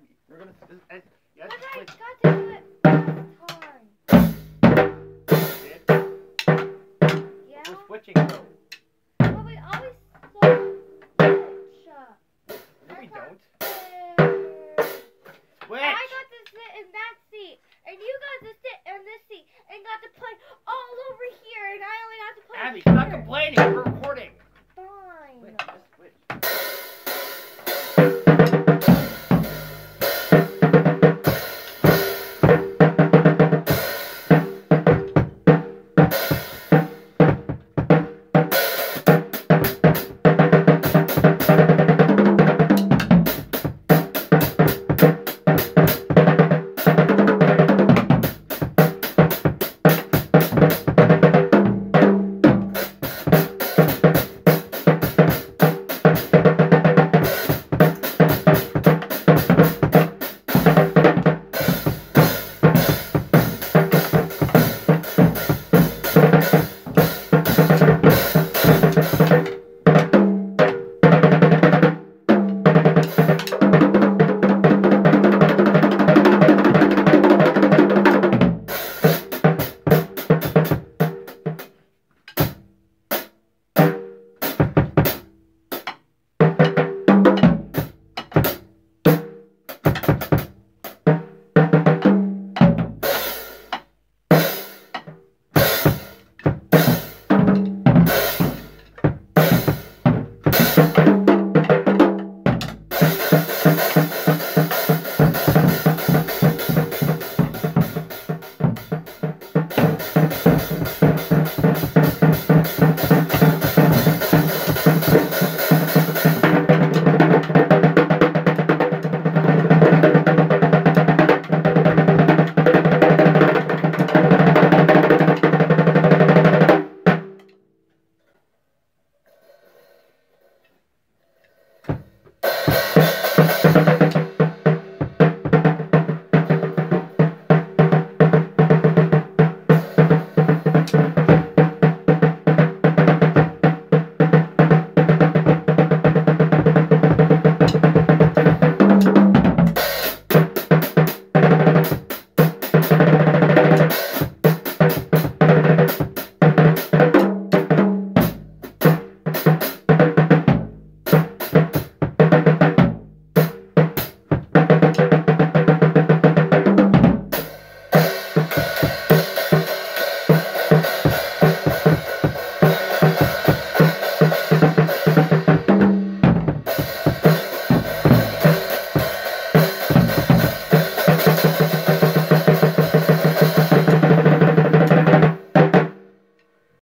We're gonna. You have But to I switch. got to do it this time. Yeah? We're switching though. But we always switch. No, we don't. Switch! I got to sit in that seat, and you got to sit in this seat, and got to play all over here, and I only got to play Abby, here. stop complaining.